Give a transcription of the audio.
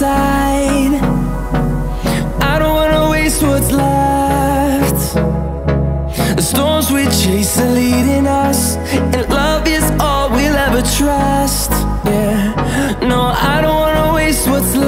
inside. I don't wanna waste what's left. The storms we chase are leading us, and love is all we'll ever trust. Yeah, no, I don't wanna waste what's left.